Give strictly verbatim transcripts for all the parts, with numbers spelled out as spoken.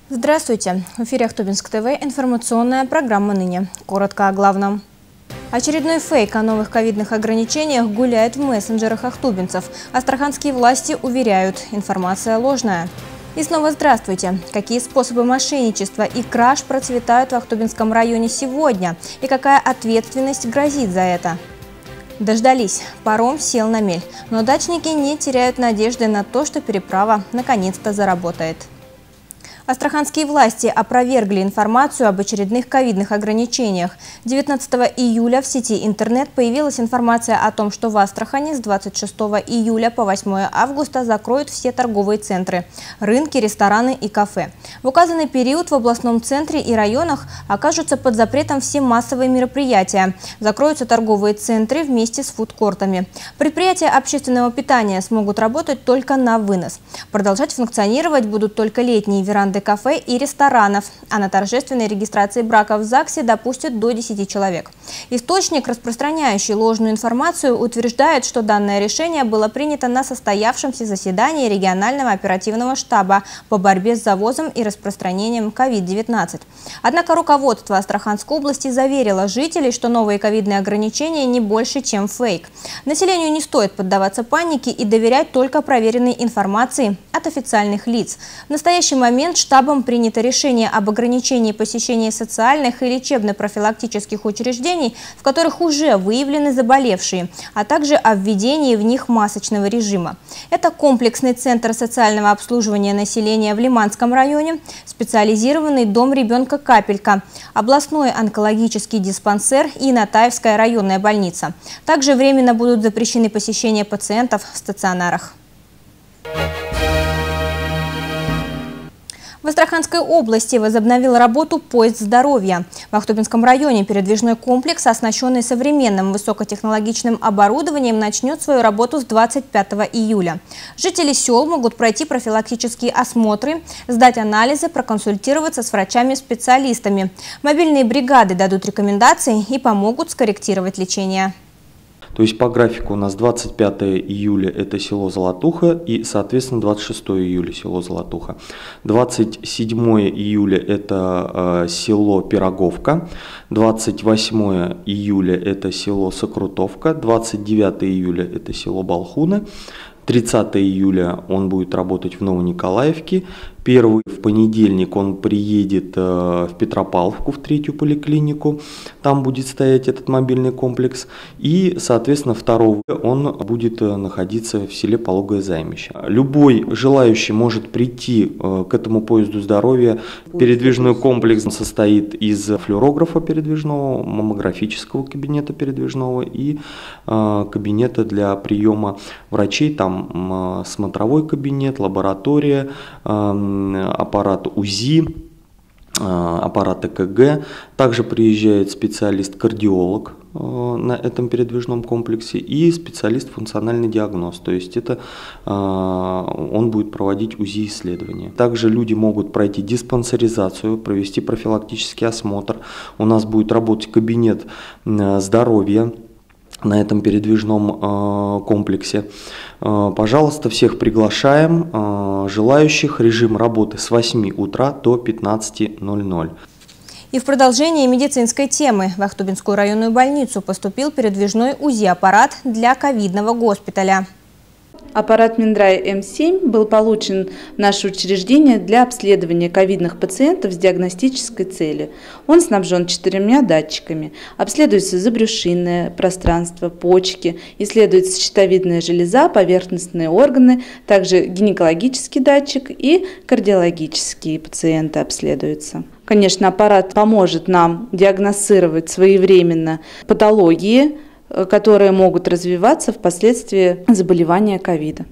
Здравствуйте! В эфире Ахтубинск ТВ информационная программа «Ныне». Коротко о главном. Очередной фейк о новых ковидных ограничениях гуляет в мессенджерах ахтубинцев. Астраханские власти уверяют, информация ложная. И снова здравствуйте! Какие способы мошенничества и краж процветают в Ахтубинском районе сегодня? И какая ответственность грозит за это? Дождались. Паром сел на мель. Но дачники не теряют надежды на то, что переправа наконец-то заработает. Астраханские власти опровергли информацию об очередных ковидных ограничениях. девятнадцатого июля в сети интернет появилась информация о том, что в Астрахани с двадцать шестого июля по восьмое августа закроют все торговые центры, рынки, рестораны и кафе. В указанный период в областном центре и районах окажутся под запретом все массовые мероприятия. Закроются торговые центры вместе с фудкортами. Предприятия общественного питания смогут работать только на вынос. Продолжать функционировать будут только летние веранды кафе и ресторанов, а на торжественной регистрации брака в ЗАГСе допустят до десяти человек. Источник, распространяющий ложную информацию, утверждает, что данное решение было принято на состоявшемся заседании регионального оперативного штаба по борьбе с завозом и распространением ковид девятнадцать. Однако руководство Астраханской области заверило жителей, что новые ковидные ограничения не больше, чем фейк. Населению не стоит поддаваться панике и доверять только проверенной информации от официальных лиц. В настоящий момент штабом принято решение об ограничении посещения социальных и лечебно-профилактических учреждений, в которых уже выявлены заболевшие, а также о введении в них масочного режима. Это комплексный центр социального обслуживания населения в Лиманском районе, специализированный дом ребенка «Капелька», областной онкологический диспансер и Натаевская районная больница. Также временно будут запрещены посещения пациентов в стационарах. В Астраханской области возобновил работу поезд здоровья. В Ахтубинском районе передвижной комплекс, оснащенный современным высокотехнологичным оборудованием, начнет свою работу с двадцать пятого июля. Жители сел могут пройти профилактические осмотры, сдать анализы, проконсультироваться с врачами-специалистами. Мобильные бригады дадут рекомендации и помогут скорректировать лечение. То есть по графику у нас двадцать пятое июля это село Золотуха и, соответственно, двадцать шестое июля село Золотуха. двадцать седьмое июля это э, село Пироговка, двадцать восьмое июля это село Сокрутовка, двадцать девятое июля это село Балхуны, тридцатое июля он будет работать в Новониколаевке. Первый в понедельник он приедет э, в Петропавловку, в третью поликлинику, там будет стоять этот мобильный комплекс. И, соответственно, второго он будет э, находиться в селе Пологое Займище. Любой желающий может прийти э, к этому поезду здоровья. Передвижной комплекс состоит из флюорографа передвижного, маммографического кабинета передвижного и э, кабинета для приема врачей. Там э, смотровой кабинет, лаборатория, э, аппарат УЗИ, аппарат ЭКГ. Также приезжает специалист-кардиолог на этом передвижном комплексе и специалист функциональный диагноз, то есть это он будет проводить УЗИ-исследования. Также люди могут пройти диспансеризацию, провести профилактический осмотр. У нас будет работать кабинет здоровья на этом передвижном э, комплексе. Э, пожалуйста, всех приглашаем, э, желающих. Режим работы с восьми утра до пятнадцати ноль-ноль. И в продолжении медицинской темы в Ахтубинскую районную больницу поступил передвижной УЗИ-аппарат для ковидного госпиталя. Аппарат Миндрай М семь был получен в наше учреждение для обследования ковидных пациентов с диагностической целью. Он снабжен четырьмя датчиками. Обследуется забрюшинное пространство, почки, исследуется щитовидная железа, поверхностные органы, также гинекологический датчик и кардиологические пациенты обследуются. Конечно, аппарат поможет нам диагностировать своевременно патологии, которые могут развиваться впоследствии заболевания ковида.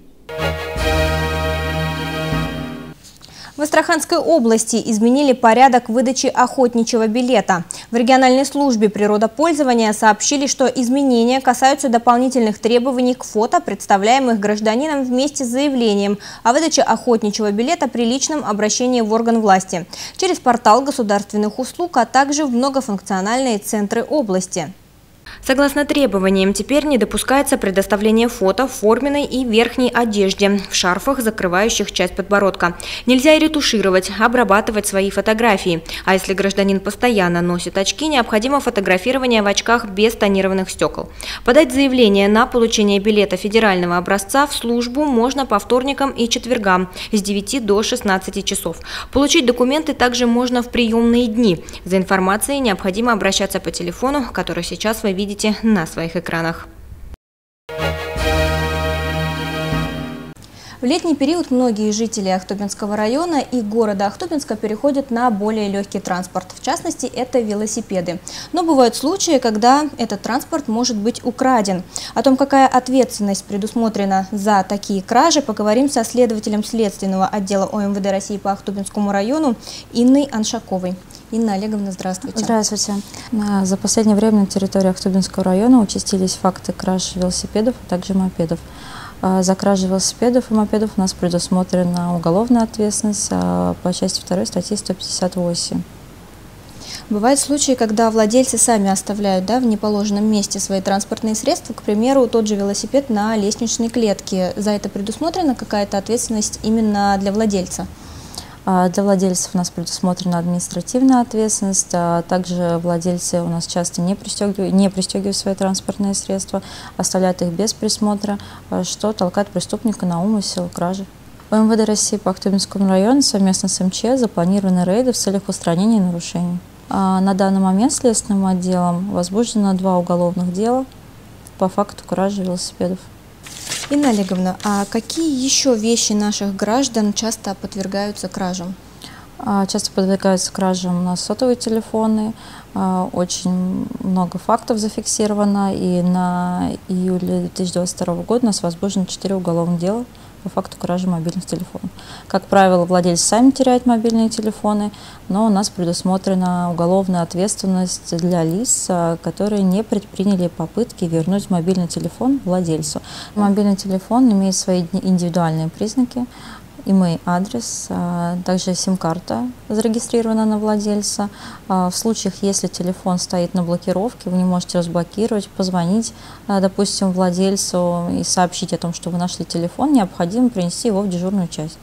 В Астраханской области изменили порядок выдачи охотничьего билета. В региональной службе природопользования сообщили, что изменения касаются дополнительных требований к фото, представляемых гражданином вместе с заявлением о выдаче охотничьего билета при личном обращении в орган власти, через портал государственных услуг, а также в многофункциональные центры области. Согласно требованиям, теперь не допускается предоставление фото в форменной и верхней одежде, в шарфах, закрывающих часть подбородка. Нельзя и ретушировать, обрабатывать свои фотографии. А если гражданин постоянно носит очки, необходимо фотографирование в очках без тонированных стекол. Подать заявление на получение билета федерального образца в службу можно по вторникам и четвергам с девяти до шестнадцати часов. Получить документы также можно в приемные дни. За информацией необходимо обращаться по телефону, который сейчас вы видите на своих экранах. В летний период многие жители Ахтубинского района и города Ахтубинска переходят на более легкий транспорт. В частности, это велосипеды. Но бывают случаи, когда этот транспорт может быть украден. О том, какая ответственность предусмотрена за такие кражи, поговорим со следователем следственного отдела О Эм Вэ Дэ России по Ахтубинскому району Инной Аншаковой. Инна Олеговна, здравствуйте. Здравствуйте. За последнее время на территории Ахтубинского района участились факты краж велосипедов, а также мопедов. За кражи велосипедов и мопедов у нас предусмотрена уголовная ответственность по части второй статьи сто пятьдесят восемь. Бывают случаи, когда владельцы сами оставляют, да, в неположенном месте свои транспортные средства, к примеру, тот же велосипед на лестничной клетке. За это предусмотрена какая-то ответственность именно для владельца? Для владельцев у нас предусмотрена административная ответственность, а также владельцы у нас часто не пристегивают, не пристегивают свои транспортные средства, оставляют их без присмотра, что толкает преступника на умысел кражи. О Эм Вэ Дэ России по Ахтубинскому району совместно с Эм Че запланированы рейды в целях устранения нарушений. На данный момент следственным отделом возбуждено два уголовных дела по факту кражи велосипедов. Инна Олеговна, а какие еще вещи наших граждан часто подвергаются кражам? Часто подвергаются кражам у нас сотовые телефоны. Очень много фактов зафиксировано. И на июле две тысячи двадцать второго года у нас возбуждено четыре уголовных дела по факту кражи мобильных телефонов. Как правило, владельцы сами теряют мобильные телефоны, но у нас предусмотрена уголовная ответственность для лиц, которые не предприняли попытки вернуть мобильный телефон владельцу. Мобильный телефон имеет свои индивидуальные признаки. Имей адрес, также сим-карта зарегистрирована на владельца. В случаях, если телефон стоит на блокировке, вы не можете разблокировать, позвонить, допустим, владельцу и сообщить о том, что вы нашли телефон, необходимо принести его в дежурную часть.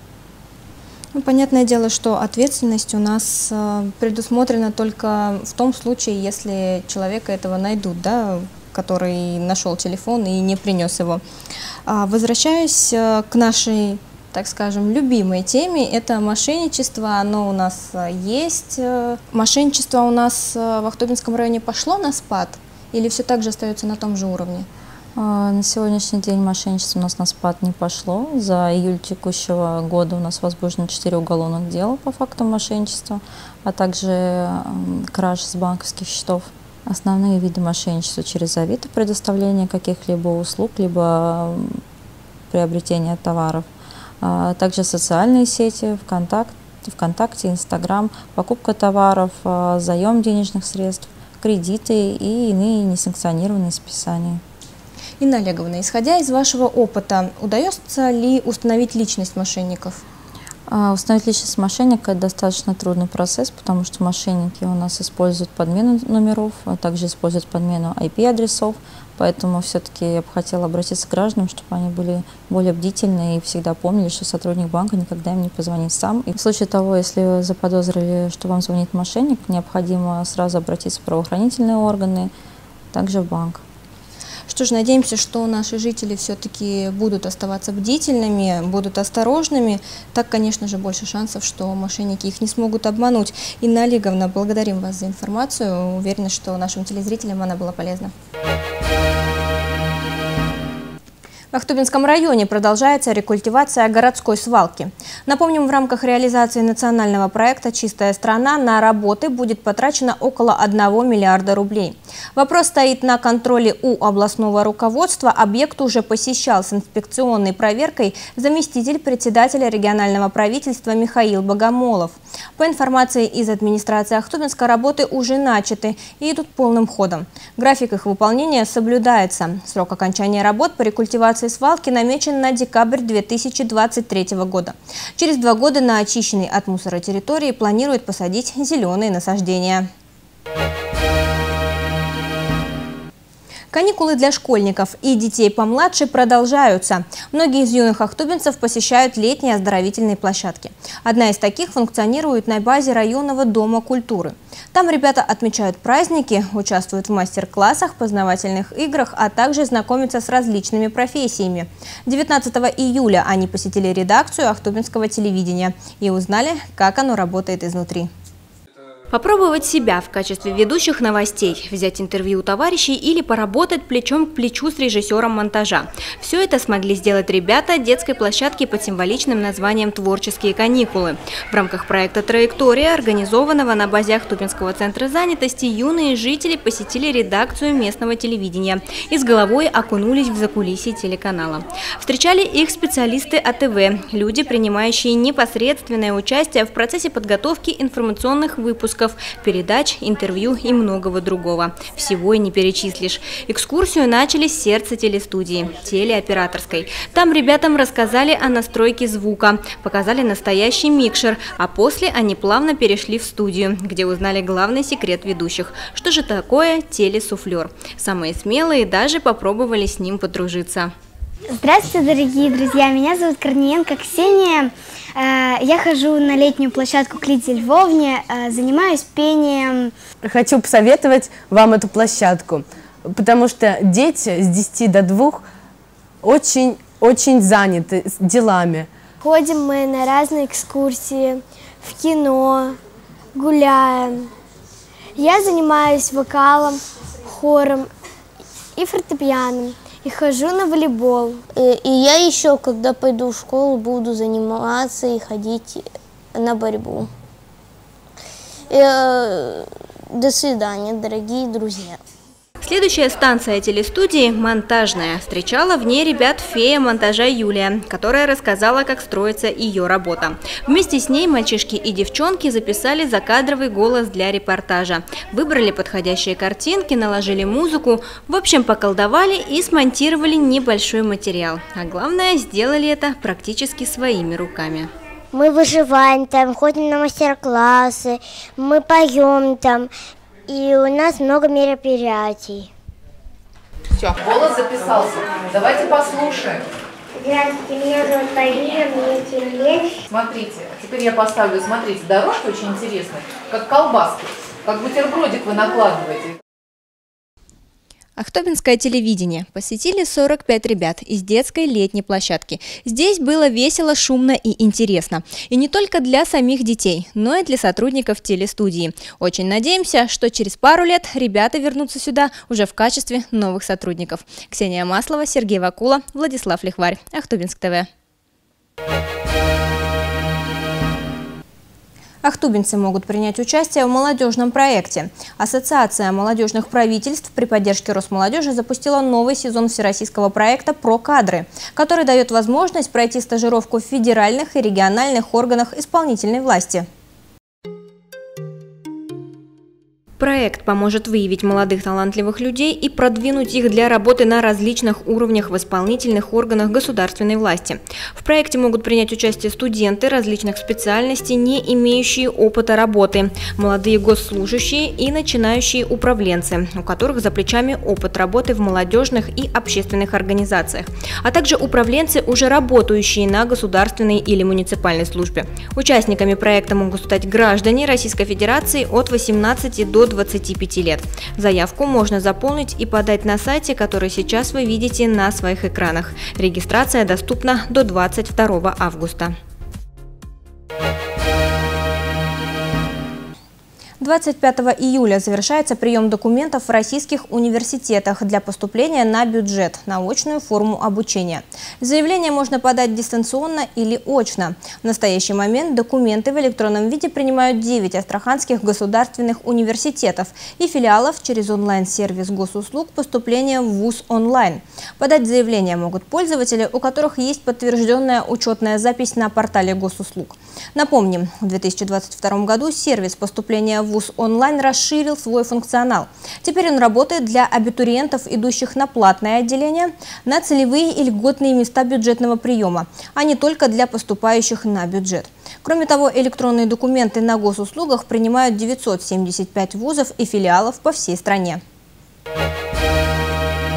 Ну, понятное дело, что ответственность у нас предусмотрена только в том случае, если человека этого найдут, да, который нашел телефон и не принес его. Возвращаясь к нашей, так скажем, любимой теме, это мошенничество. Оно у нас есть. Мошенничество у нас в Ахтубинском районе пошло на спад или все так же остается на том же уровне? На сегодняшний день мошенничество у нас на спад не пошло. За июль текущего года у нас возбуждено четыре уголовных дела по фактам мошенничества, а также краж с банковских счетов. Основные виды мошенничества через Авито, предоставление каких-либо услуг, либо приобретение товаров. Также социальные сети, ВКонтакте, ВКонтакте, Инстаграм, покупка товаров, заем денежных средств, кредиты и иные несанкционированные списания. Инна Олеговна, исходя из вашего опыта, удается ли установить личность мошенников? Установить личность мошенника – это достаточно трудный процесс, потому что мошенники у нас используют подмену номеров, а также используют подмену ай пи-адресов. Поэтому все-таки я бы хотела обратиться к гражданам, чтобы они были более бдительны и всегда помнили, что сотрудник банка никогда им не позвонит сам. И в случае того, если вы заподозрили, что вам звонит мошенник, необходимо сразу обратиться в правоохранительные органы, также в банк. Что ж, надеемся, что наши жители все-таки будут оставаться бдительными, будут осторожными. Так, конечно же, больше шансов, что мошенники их не смогут обмануть. Инна Олеговна, благодарим вас за информацию. Уверена, что нашим телезрителям она была полезна. В Ахтубинском районе продолжается рекультивация городской свалки. Напомним, в рамках реализации национального проекта «Чистая страна» на работы будет потрачено около одного миллиарда рублей. Вопрос стоит на контроле у областного руководства. Объект уже посещал с инспекционной проверкой заместитель председателя регионального правительства Михаил Богомолов. По информации из администрации Ахтубинска, работы уже начаты и идут полным ходом. График их выполнения соблюдается. Срок окончания работ по рекультивации свалки намечен на декабрь две тысячи двадцать третьего года. Через два года на очищенной от мусора территории планируют посадить зеленые насаждения. Каникулы для школьников и детей помладше продолжаются. Многие из юных ахтубинцев посещают летние оздоровительные площадки. Одна из таких функционирует на базе районного дома культуры. Там ребята отмечают праздники, участвуют в мастер-классах, познавательных играх, а также знакомятся с различными профессиями. девятнадцатого июля они посетили редакцию ахтубинского телевидения и узнали, как оно работает изнутри. Попробовать себя в качестве ведущих новостей, взять интервью у товарищей или поработать плечом к плечу с режиссером монтажа. Все это смогли сделать ребята детской площадки под символичным названием «Творческие каникулы». В рамках проекта «Траектория», организованного на базе Ахтубинского центра занятости, юные жители посетили редакцию местного телевидения и с головой окунулись в закулисье телеканала. Встречали их специалисты А Тэ Вэ, люди, принимающие непосредственное участие в процессе подготовки информационных выпусков, передач, интервью и многого другого. Всего и не перечислишь. Экскурсию начали с сердца телестудии, телеоператорской. Там ребятам рассказали о настройке звука, показали настоящий микшер, а после они плавно перешли в студию, где узнали главный секрет ведущих. Что же такое телесуфлер? Самые смелые даже попробовали с ним подружиться. Здравствуйте, дорогие друзья! Меня зовут Корниенко Ксения. Я хожу на летнюю площадку к Лидии Львовне, занимаюсь пением. Хочу посоветовать вам эту площадку, потому что дети с десяти до двух очень-очень заняты делами. Ходим мы на разные экскурсии, в кино, гуляем. Я занимаюсь вокалом, хором и фортепианом. И хожу на волейбол. И, и я еще, когда пойду в школу, буду заниматься и ходить на борьбу. И, э, до свидания, дорогие друзья. Следующая станция телестудии – монтажная. Встречала в ней ребят фея монтажа Юлия, которая рассказала, как строится ее работа. Вместе с ней мальчишки и девчонки записали закадровый голос для репортажа. Выбрали подходящие картинки, наложили музыку. В общем, поколдовали и смонтировали небольшой материал. А главное, сделали это практически своими руками. Мы выживаем там, ходим на мастер-классы, мы поем там. И у нас много мероприятий. Все, голос записался. Давайте послушаем. Здравствуйте, меня зовут Полина, мне семь лет. Смотрите, теперь я поставлю, смотрите, дорожка очень интересная, как колбаски, как бутербродик вы накладываете. Ахтубинское телевидение посетили сорок пять ребят из детской летней площадки. Здесь было весело, шумно и интересно. И не только для самих детей, но и для сотрудников телестудии. Очень надеемся, что через пару лет ребята вернутся сюда уже в качестве новых сотрудников. Ксения Маслова, Сергей Вакула, Владислав Лихварь. Ахтубинск ТВ. Ахтубинцы могут принять участие в молодежном проекте. Ассоциация молодежных правительств при поддержке Росмолодежи запустила новый сезон всероссийского проекта «Про кадры», который дает возможность пройти стажировку в федеральных и региональных органах исполнительной власти. Проект поможет выявить молодых талантливых людей и продвинуть их для работы на различных уровнях в исполнительных органах государственной власти. В проекте могут принять участие студенты различных специальностей, не имеющие опыта работы, молодые госслужащие и начинающие управленцы, у которых за плечами опыт работы в молодежных и общественных организациях, а также управленцы, уже работающие на государственной или муниципальной службе. Участниками проекта могут стать граждане Российской Федерации от восемнадцати до двадцати пяти лет. Заявку можно заполнить и подать на сайте, который сейчас вы видите на своих экранах. Регистрация доступна до двадцать второго августа. двадцать пятого июля завершается прием документов в российских университетах для поступления на бюджет, на очную форму обучения. Заявление можно подать дистанционно или очно. В настоящий момент документы в электронном виде принимают девять астраханских государственных университетов и филиалов через онлайн-сервис госуслуг поступления в вуз онлайн. Подать заявление могут пользователи, у которых есть подтвержденная учетная запись на портале госуслуг. Напомним, в две тысячи двадцать втором году сервис поступления в вуз онлайн расширил свой функционал. Теперь он работает для абитуриентов, идущих на платное отделение, на целевые и льготные места бюджетного приема, а не только для поступающих на бюджет. Кроме того, электронные документы на госуслугах принимают девятьсот семьдесят пять вузов и филиалов по всей стране.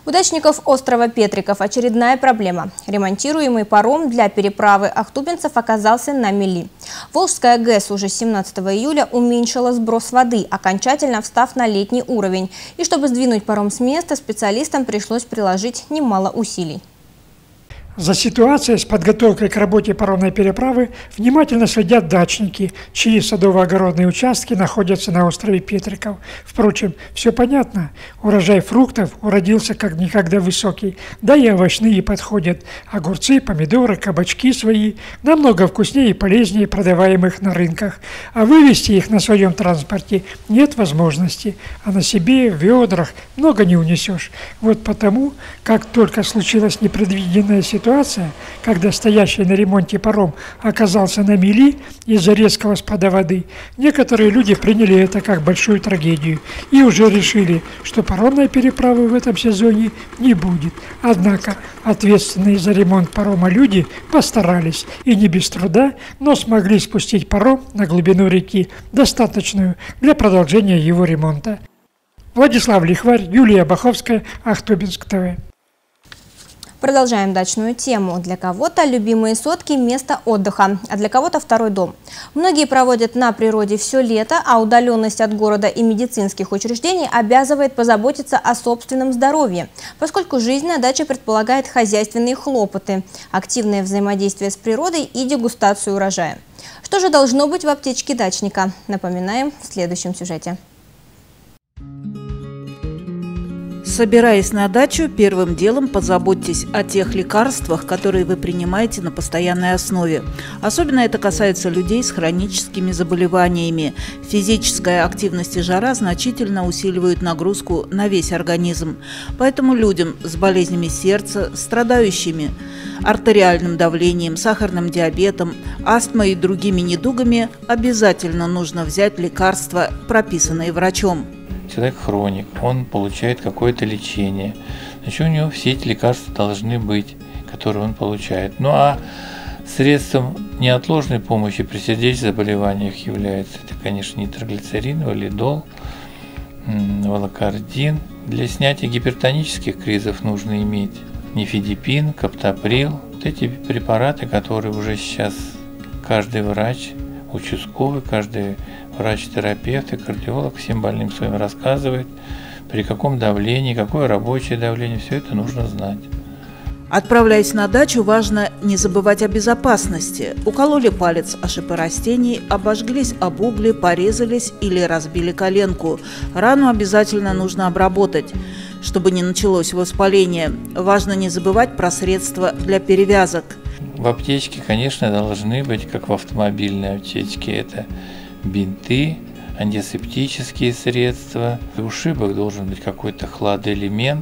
У дачников острова Петриков очередная проблема. Ремонтируемый паром для переправы ахтубинцев оказался на мели. Волжская ГЭС уже семнадцатого июля уменьшила сброс воды, окончательно встав на летний уровень. И чтобы сдвинуть паром с места, специалистам пришлось приложить немало усилий. За ситуацией с подготовкой к работе паромной переправы внимательно следят дачники, чьи садово-огородные участки находятся на острове Петриков. Впрочем, все понятно. Урожай фруктов уродился как никогда высокий, да и овощные подходят. Огурцы, помидоры, кабачки свои намного вкуснее и полезнее продаваемых на рынках. А вывести их на своем транспорте нет возможности. А на себе в ведрах много не унесешь. Вот потому, как только случилась непредвиденная ситуация, Ситуация, когда стоящий на ремонте паром оказался на мели из-за резкого спада воды, некоторые люди приняли это как большую трагедию и уже решили, что паромной переправы в этом сезоне не будет. Однако ответственные за ремонт парома люди постарались и не без труда, но смогли спустить паром на глубину реки, достаточную для продолжения его ремонта. Владислав Лихварь, Юлия Баховская, Ахтубинск ТВ. Продолжаем дачную тему. Для кого-то любимые сотки – место отдыха, а для кого-то второй дом. Многие проводят на природе все лето, а удаленность от города и медицинских учреждений обязывает позаботиться о собственном здоровье, поскольку жизнь на даче предполагает хозяйственные хлопоты, активное взаимодействие с природой и дегустацию урожая. Что же должно быть в аптечке дачника? Напоминаем в следующем сюжете. Собираясь на дачу, первым делом позаботьтесь о тех лекарствах, которые вы принимаете на постоянной основе. Особенно это касается людей с хроническими заболеваниями. Физическая активность и жара значительно усиливают нагрузку на весь организм. Поэтому людям с болезнями сердца, страдающими артериальным давлением, сахарным диабетом, астмой и другими недугами обязательно нужно взять лекарства, прописанные врачом. Человек хроник, он получает какое-то лечение, значит, у него все эти лекарства должны быть, которые он получает. Ну а средством неотложной помощи при сердечных заболеваниях является, это, конечно, нитроглицерин, валидол, волокардин. Для снятия гипертонических кризов нужно иметь нифедипин, каптоприл. Вот эти препараты, которые уже сейчас каждый врач, участковый, каждый врач-терапевт и кардиолог всем больным своим рассказывает, при каком давлении, какое рабочее давление, все это нужно знать. Отправляясь на дачу, важно не забывать о безопасности. Укололи палец о шипы растений, обожглись об угли, порезались или разбили коленку. Рану обязательно нужно обработать, чтобы не началось воспаление. Важно не забывать про средства для перевязок. В аптечке, конечно, должны быть, как в автомобильной аптечке, это бинты, антисептические средства. В ушибах должен быть какой-то хладоэлемент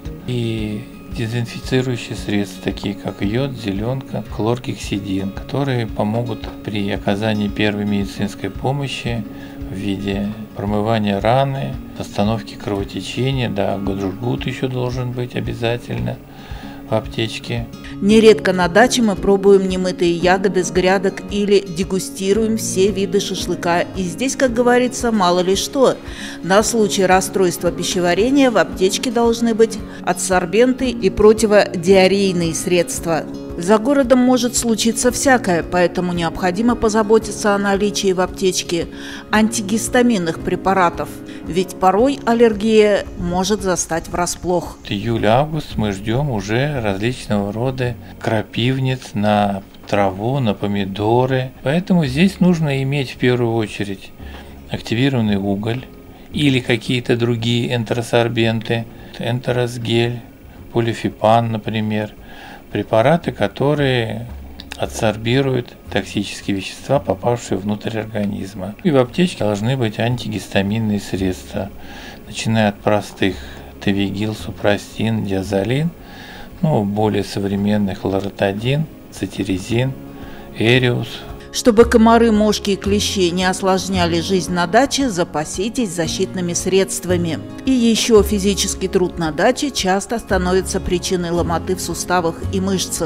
и дезинфицирующие средства, такие как йод, зеленка, хлоргексидин, которые помогут при оказании первой медицинской помощи в виде промывания раны, остановки кровотечения, да, жгут еще должен быть обязательно в аптечке. Нередко на даче мы пробуем немытые ягоды с грядок или дегустируем все виды шашлыка. И здесь, как говорится, мало ли что. На случай расстройства пищеварения в аптечке должны быть адсорбенты и противодиарейные средства. За городом может случиться всякое, поэтому необходимо позаботиться о наличии в аптечке антигистаминных препаратов, ведь порой аллергия может застать врасплох. Июль-август мы ждем уже различного рода крапивниц на траву, на помидоры, поэтому здесь нужно иметь в первую очередь активированный уголь или какие-то другие энтеросорбенты, энтеросгель, полифипан, например. Препараты, которые адсорбируют токсические вещества, попавшие внутрь организма. И в аптечке должны быть антигистаминные средства, начиная от простых тавигил, супрастин, диазолин, ну, более современных лоротидин, цитиризин, эриус. Чтобы комары, мошки и клещи не осложняли жизнь на даче, запаситесь защитными средствами. И еще физический труд на даче часто становится причиной ломоты в суставах и мышцах.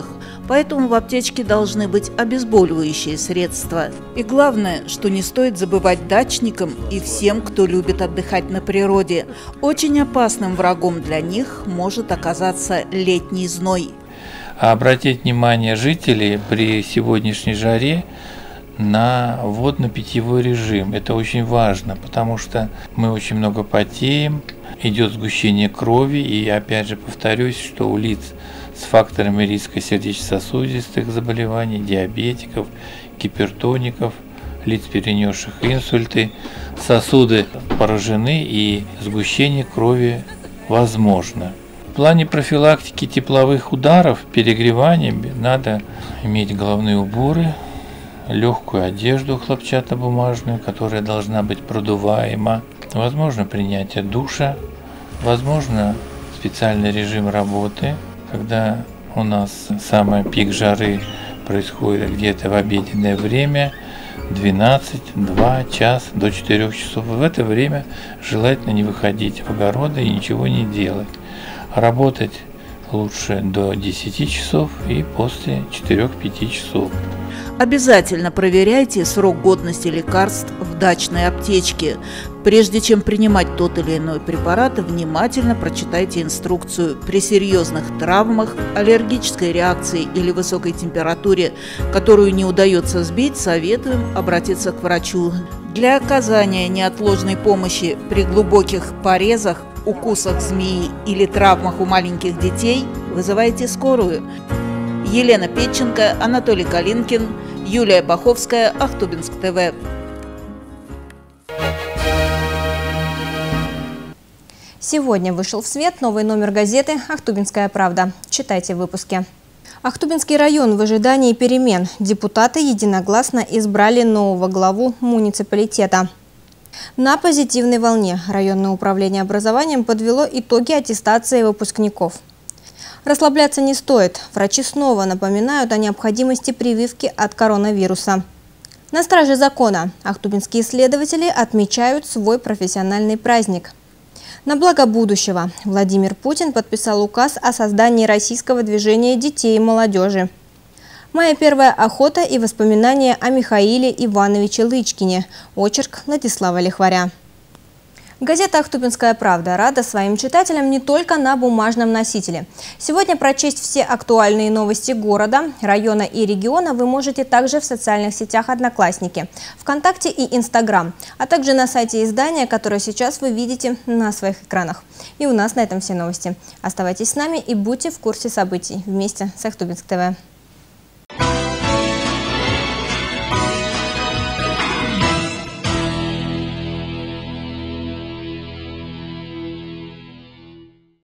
поэтому в аптечке должны быть обезболивающие средства. И главное, что не стоит забывать дачникам и всем, кто любит отдыхать на природе. Очень опасным врагом для них может оказаться летний зной. А обратить внимание жителей при сегодняшней жаре на водно-питьевой режим. Это очень важно, потому что мы очень много потеем, идет сгущение крови, и опять же повторюсь, что у лиц с факторами риска сердечно-сосудистых заболеваний, диабетиков, гипертоников, лиц, перенесших инсульты, сосуды поражены и сгущение крови возможно. В плане профилактики тепловых ударов, перегревания надо иметь головные уборы, легкую одежду хлопчатобумажную, которая должна быть продуваема, возможно принятие душа, возможно специальный режим работы, когда у нас самый пик жары происходит где-то в обеденное время, двенадцать, два, час до четырёх часов. В это время желательно не выходить в огороды и ничего не делать. Работать лучше до десяти часов и после четырёх-пяти часов. Обязательно проверяйте срок годности лекарств в дачной аптечке. Прежде чем принимать тот или иной препарат, внимательно прочитайте инструкцию. При серьезных травмах, аллергической реакции или высокой температуре, которую не удается сбить, советуем обратиться к врачу. Для оказания неотложной помощи при глубоких порезах, укусах змеи или травмах у маленьких детей вызывайте скорую. Елена Петченко, Анатолий Калинкин, Юлия Баховская, Ахтубинск ТВ. Сегодня вышел в свет новый номер газеты «Ахтубинская правда». Читайте в выпуске. Ахтубинский район в ожидании перемен. Депутаты единогласно избрали нового главу муниципалитета. На позитивной волне районное управление образованием подвело итоги аттестации выпускников. Расслабляться не стоит. Врачи снова напоминают о необходимости прививки от коронавируса. На страже закона ахтубинские следователи отмечают свой профессиональный праздник. На благо будущего Владимир Путин подписал указ о создании российского движения детей и молодежи. Моя первая охота и воспоминания о Михаиле Ивановиче Лычкине. Очерк Владислава Лихваря. Газета «Ахтубинская правда» рада своим читателям не только на бумажном носителе. Сегодня прочесть все актуальные новости города, района и региона вы можете также в социальных сетях «Одноклассники», ВКонтакте и Инстаграм, а также на сайте издания, которое сейчас вы видите на своих экранах. И у нас на этом все новости. Оставайтесь с нами и будьте в курсе событий вместе с Ахтубинск ТВ.